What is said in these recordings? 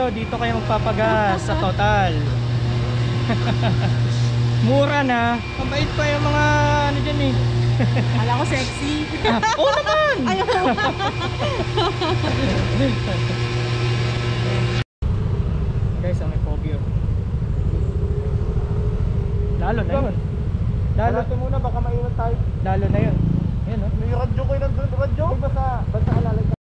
kayo, dito kayo magpapagas sa Total. Mura na. Mabait pa yung mga ano dyan eh. Alam ko sexy. Oo naman! Ayaw mo. Guys, may phobia. Lalo na yun. Lalo muna, baka maiwan tayo. Lalo na yun. Ayan o. May radyo ko yung nandun. Radyo? Basta alalay ka.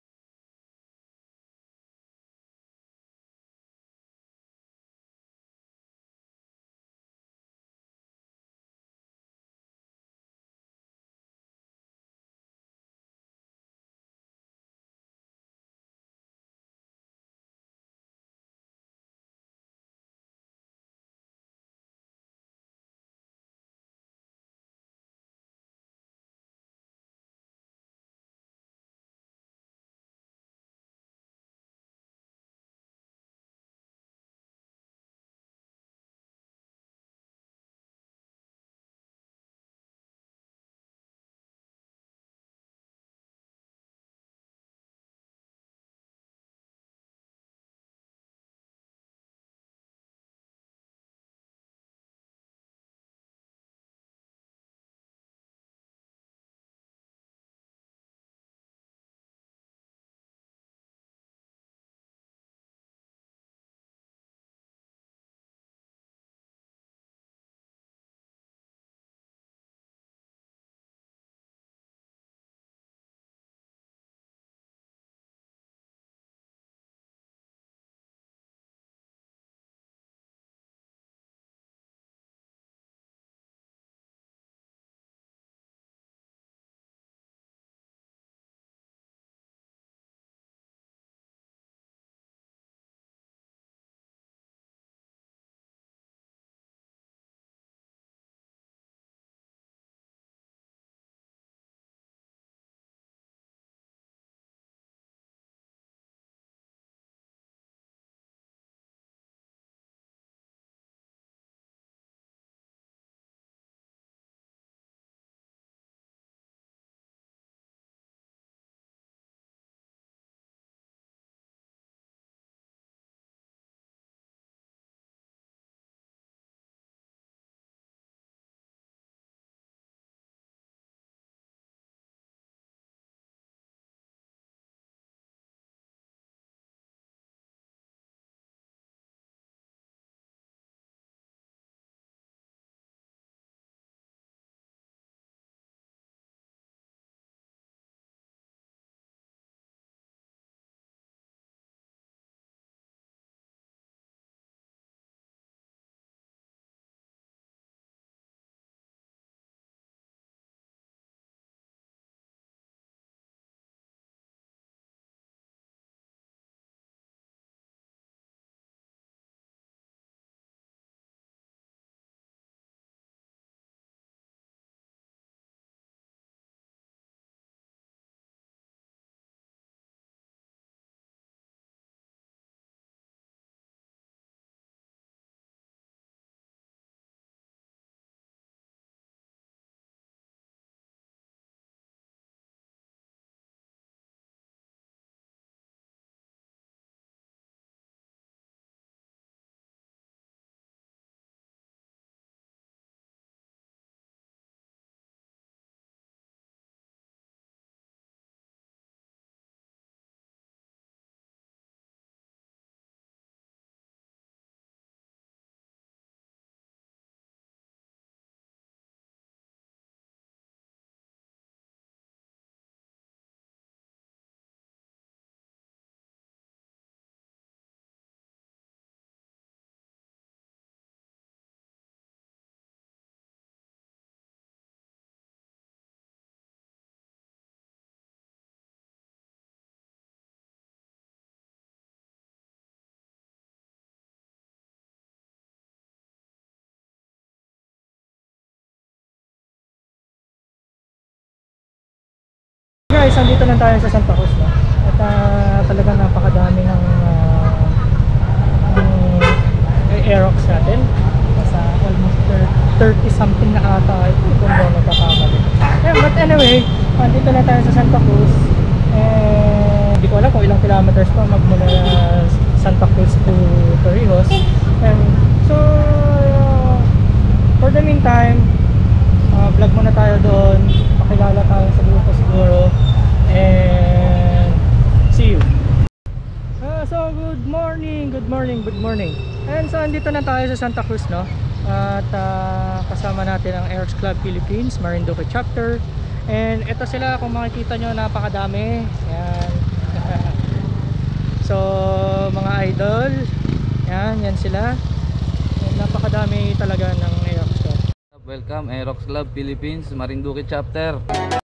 Guys, andito lang tayo sa Santa Cruz na. At talagang napakadami ng Aerox natin. Nasa almost 30 something na ata ito kung ba magkakamali. Yeah, but anyway, andito na tayo sa Santa Cruz. Hindi ko alam kung ilang kilometers pa magmula Santa Cruz to Torrijos. And so for the meantime, vlog muna tayo doon, pakilala tayo sa grupo siguro, and see you. So good morning. And so andito na tayo sa Santa Cruz, no? At kasama natin ang Aerox Club Philippines Marinduque chapter. And ito sila, kung makikita nyo, napakadami. Yan. So mga idol, yan sila. And napakadami talaga ng Aerox Club. Welcome Aerox Club Philippines Marinduque chapter.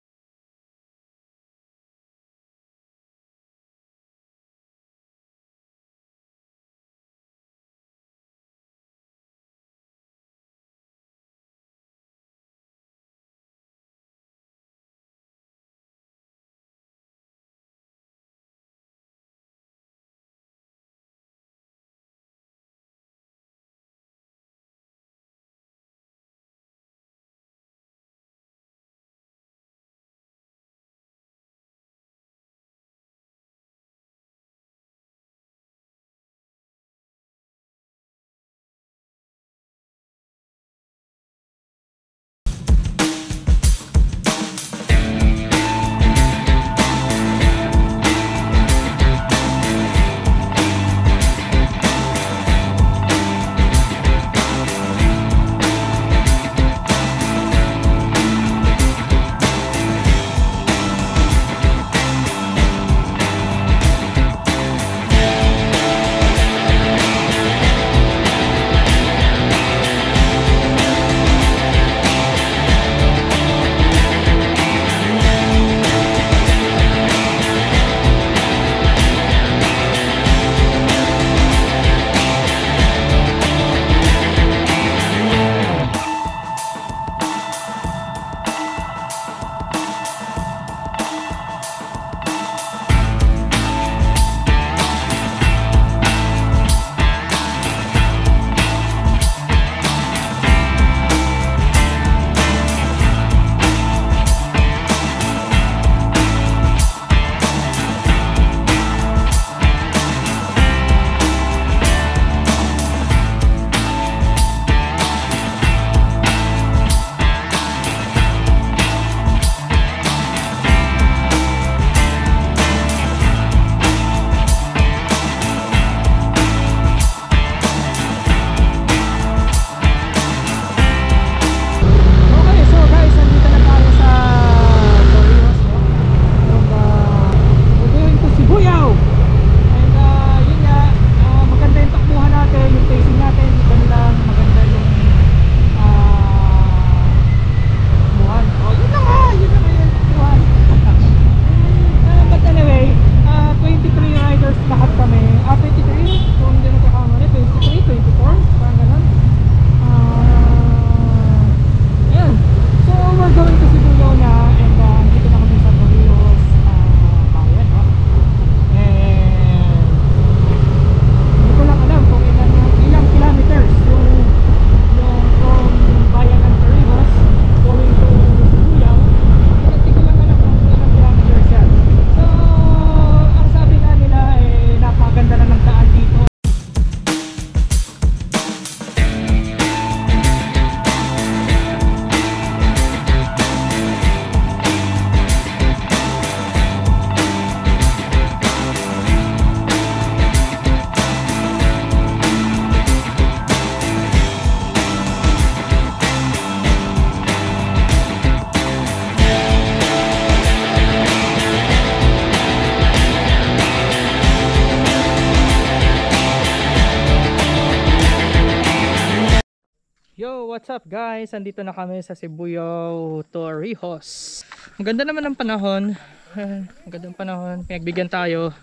Yo, what's up guys? Andito na kami sa Sibuyao, Torrijos. Maganda naman ang panahon. Magandang panahon. Pinagbigyan tayo.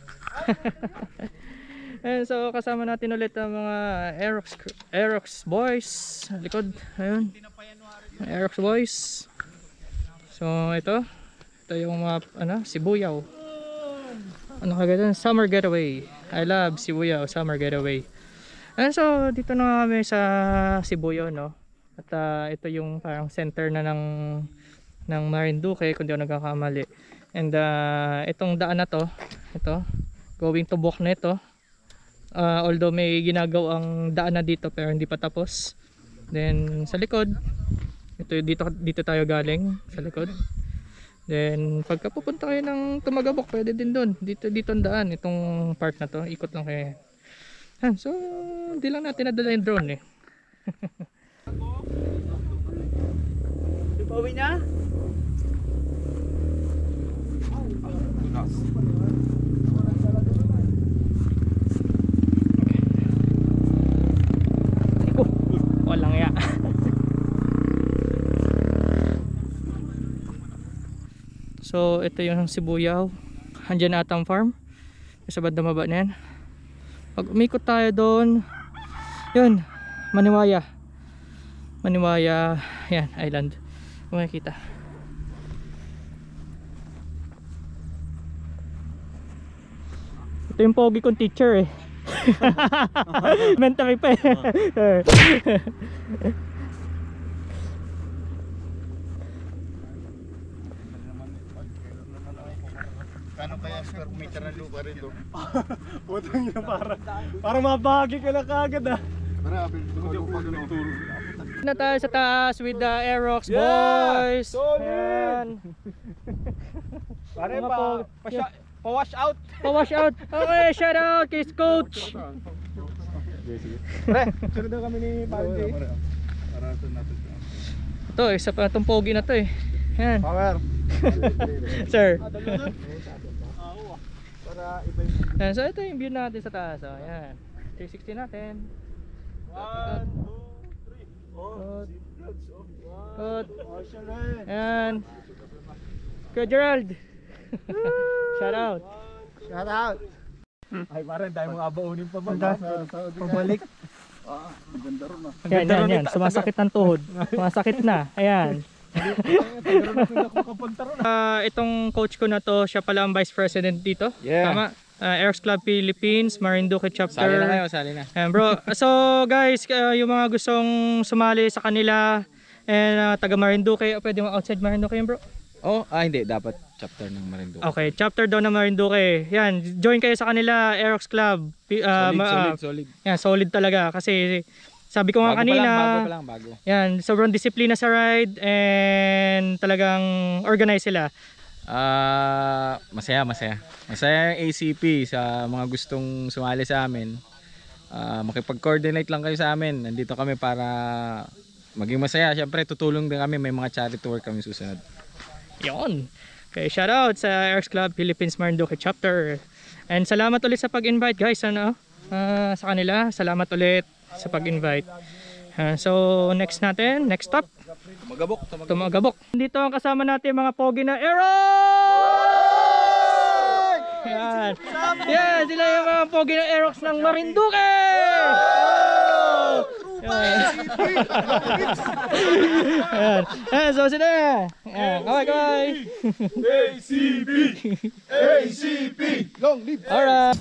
And so kasama natin ulit ang mga Aerox boys. Likod. Ayun. Aerox boys. So ito yung mga Sibuyao. Ano kagad? Summer getaway. I love Sibuyao Summer getaway. And so dito na kami sa Sibuyao, no? At ito yung parang center na ng Marinduque kung di ako nagkakamali. And itong daan na to, ito, going to Bokne to. Although may ginagawang daan na dito pero hindi pa tapos. Then sa likod, dito tayo galing sa likod. Then pagka pupunta kayo ng Tumagabok, pwede din doon. Dito ang daan, itong part na to, ikot lang kayo. So hindi lang natin nadala yung drone eh. Pauwi na? Walang ya. So ito yung Sibuyaw, Andiyan Atang Farm sa bandang baba na yan. Pag umikot tayo doon, yun, Maniwaya, yan, island makikita. Ito yung pogi kong teacher eh. Mentary pa eh. Kano kaya square meter ng lupa rin doon? Putang ina, para mabagi ka na kagad ah. Marami, lupa doon. Na tayo sa taas with the Aerox boys. Solid! Yan. Pare Mga pa-wash out. Pa-wash out. Okay, shout out kay coach. Pre, sunod daw kami ni Pare Jay. Ito, isa pa itong pogi na to eh. Yan. Power. Sir. Para iba yung... Yan, so ito yung view natin sa taas. Oh, yan. 360 natin. 1, 2, 3. Good. Yan. Kuya Gerald. Shout out. Shout out. Ay pare, dahil mga abaunin pa ba? Pabalik. Yan. Sumasakit ng tuhod. Sumasakit na. Ayan. Itong coach ko na to, siya pala ang vice president dito. Yeah. Tama? Aerox Club Philippines, Marinduque chapter. Sali na kayo, sali na. Ayan, bro. So guys, yung mga gustong sumali sa kanila and taga Marinduque, pwede mo outside Marinduque yun, bro? Oh, hindi, dapat chapter ng Marinduque. Okay, chapter daw ng Marinduque. Yan, join kayo sa kanila, Aerox Club. Solid. Yan, solid talaga kasi sabi ko nga kanina, bago. yan, sobrang disiplina sa ride and talagang organize sila. Masaya. Masaya yung ACP sa mga gustong sumali sa amin. Makipag-coordinate lang kayo sa amin. Nandito kami para maging masaya. Siyempre, tutulong din kami. May mga charity work kami susunod. Yon. Okay, shout out sa Aerox Club Philippines Marinduque chapter. And salamat ulit sa pag-invite guys, sa kanila. Salamat ulit sa pag-invite. So next stop, Tumagabok. Dito ang kasama natin mga pogi na Aerox! Yan. Yan, sila yung mga pogi na Aerox ng Marinduque! Yan, so sila. Yan, kaway. ACP! Long live! Alright.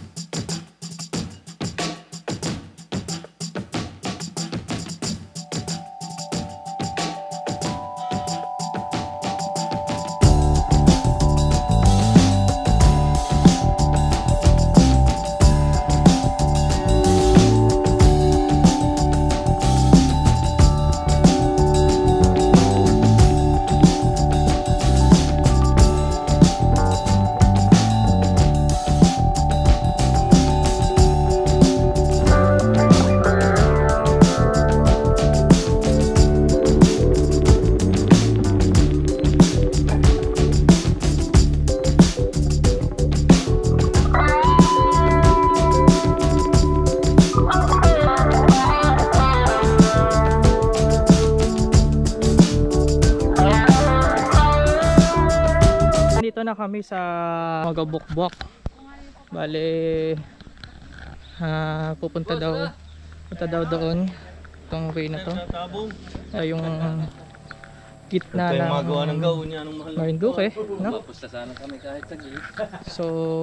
Dito na kami sa Magabukbok. Bale pupunta daw doon itong way na to. Yung gitna ng Marinduque, no? Papusta sana kami kahit sa gilid. So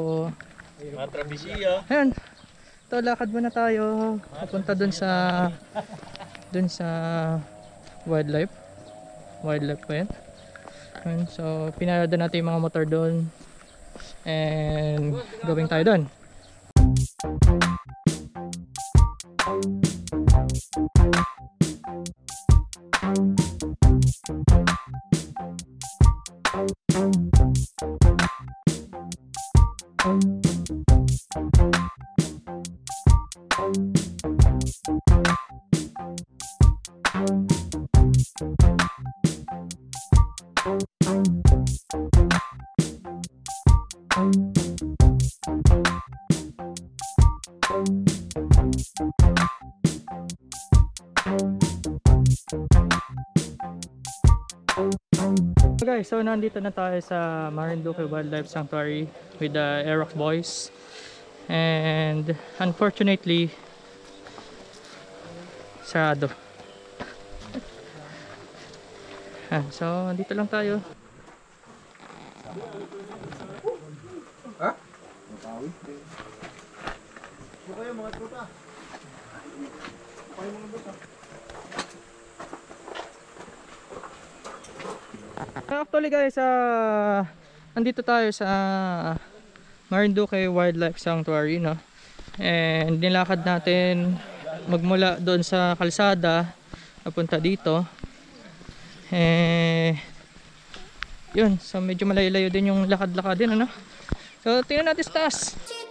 ayan, ito lakad muna tayo papunta dun sa wildlife pa yan. So pinarada natin yung mga motor doon and going tayo doon. Guys, so nandito na tayo sa Marinduque Wildlife Sanctuary with the Aerox boys, and unfortunately sarado. So dito lang tayo. Actually guys, andito tayo sa Marinduque Wildlife Sanctuary, no? And nilakad natin magmula doon sa kalsada papunta dito. Yun, so medyo malayo-layo din yung lakad-lakad din, ano? So tingnan natin sa taas.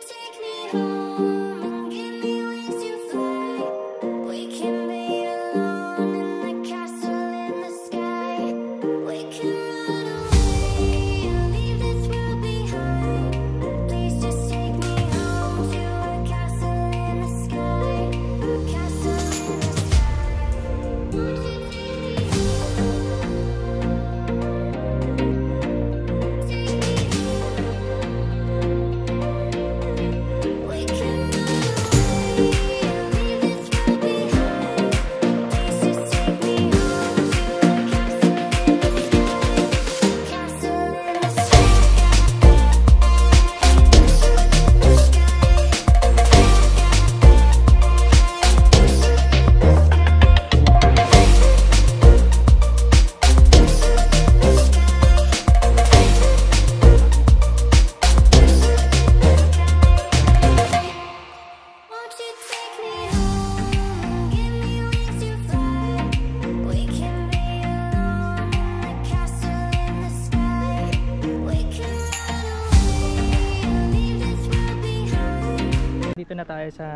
Dito na tayo sa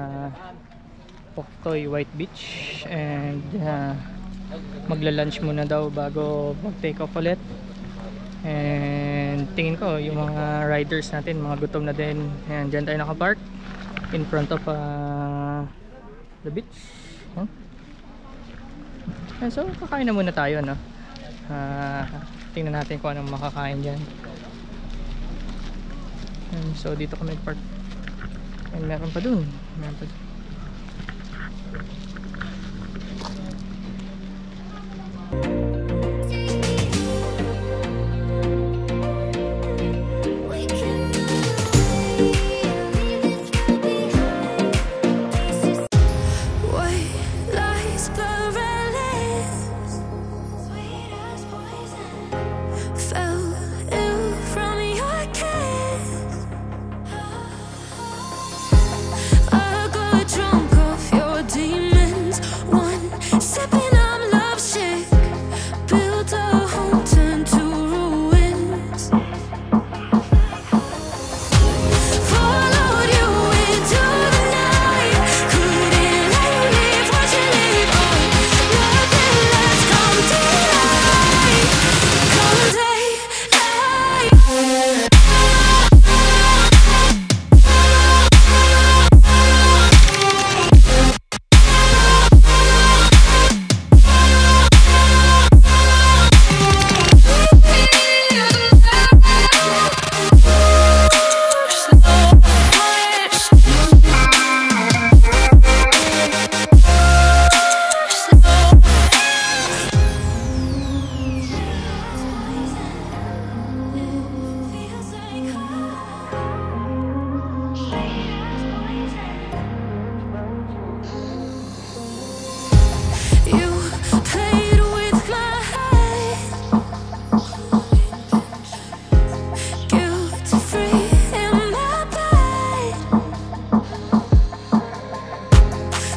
Poktoy White Beach, and magla-lunch muna daw bago mag-take off ulit. And tingin ko yung mga riders natin mga gutom na din. And dyan tayo nakapark in front of the beach. And so kakain na muna tayo, no? Tingnan natin kung anong makakain dyan. And so dito kami park. And meron pa dun. Meron pa dun.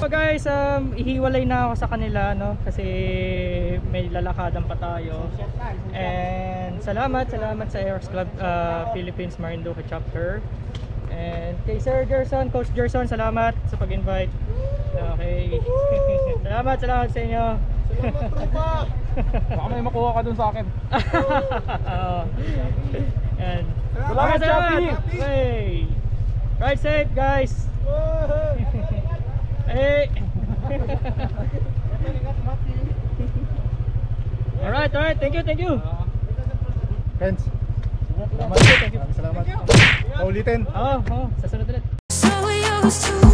guys, ihiwalay na ako sa kanila, no? Kasi may lalakadan pa tayo. And salamat sa Aerox Club Philippines Marinduque chapter. And kay Sir Gerson, Coach Gerson, salamat sa pag-invite. Okay. salamat sa inyo. Baka may makuha ka dun sa akin. And Salamat, Chappy! Hey. Ride safe, guys. Hey. Alright, thank you. Friends, salamat. Maraming salamat. Paulitin. Sa sunod ulit. So we always do